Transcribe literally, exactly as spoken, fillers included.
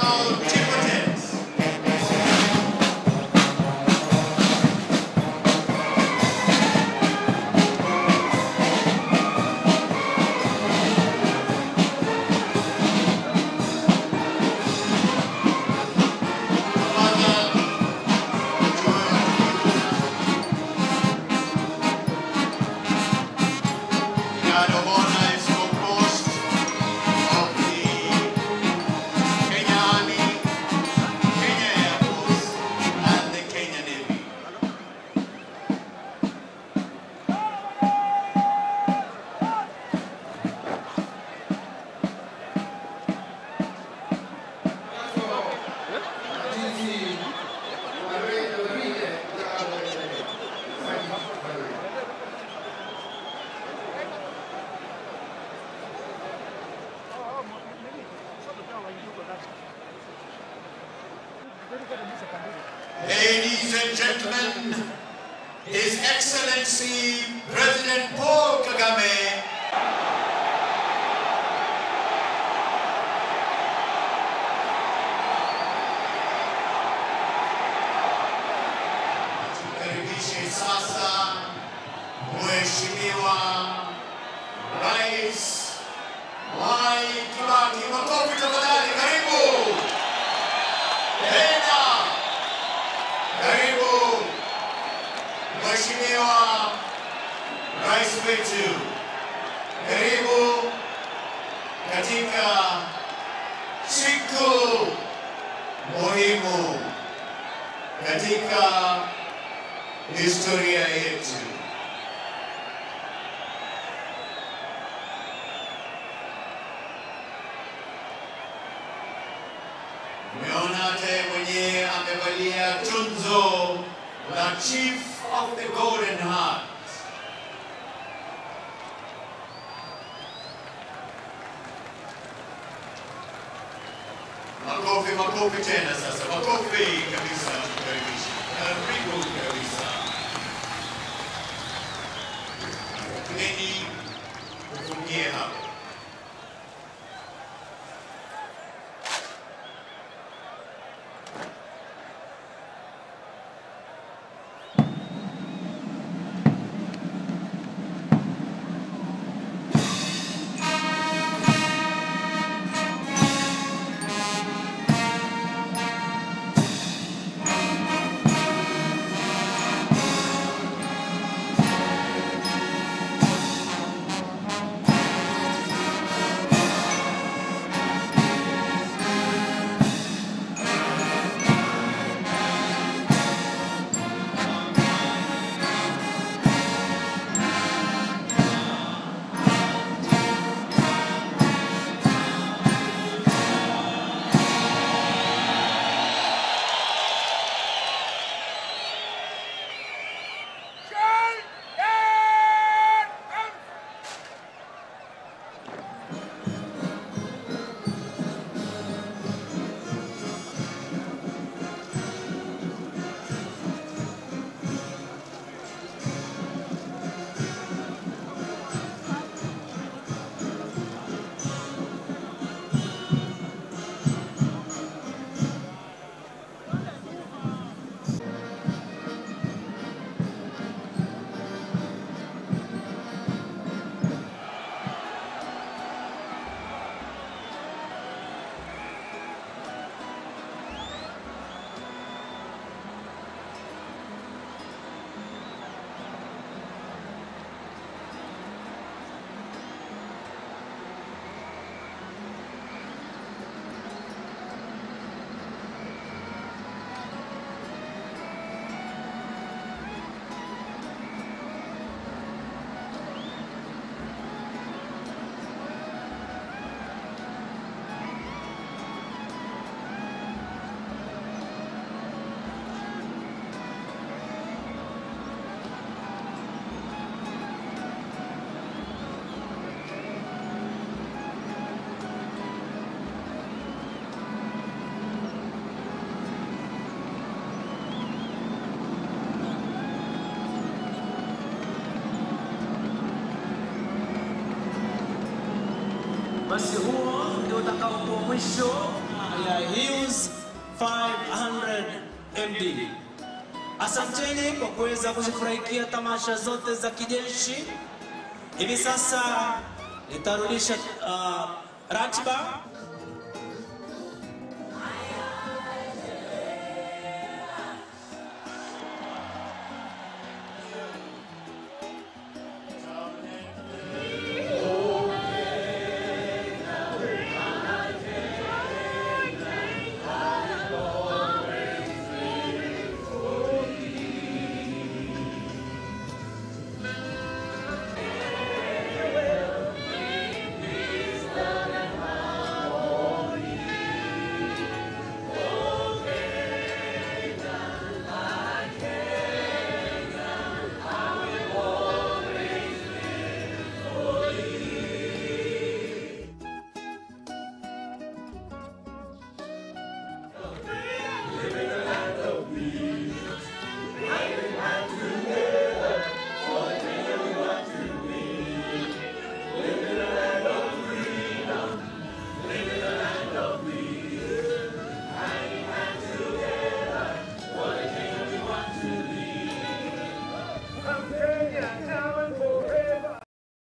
Ladies and gentlemen, His Excellency President Paul Kagame, tukaribishe sasa Mheshimiwa Rais Mwai Kibaki. Makofi tafadhali, karibu. Tena karibu Mheshimiwa Rais wetu, karibu katika siku muhimu katika historia yetu. Umeona hata mwenyewe amevalia tunzo la Chief of the Golden Heart. Makofi, makofi tena sasa. Makofi kabisa, tukaribisha. Karibu kabisa. Keni ufungie hapo. Basi huo ndio utakaokuwa mwisho ya Hughes five hundred M D. Asanteni kwa kuweza kuzifurahikia tamasha zote za kijeshi. Hivi sasa nitarudisha uh, ratiba